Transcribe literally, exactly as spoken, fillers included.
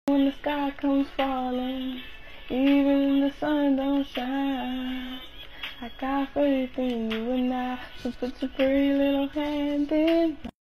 when the sky comes falling, even the sun don't shine. I got faith in you and I, so put your pretty little hand in mine.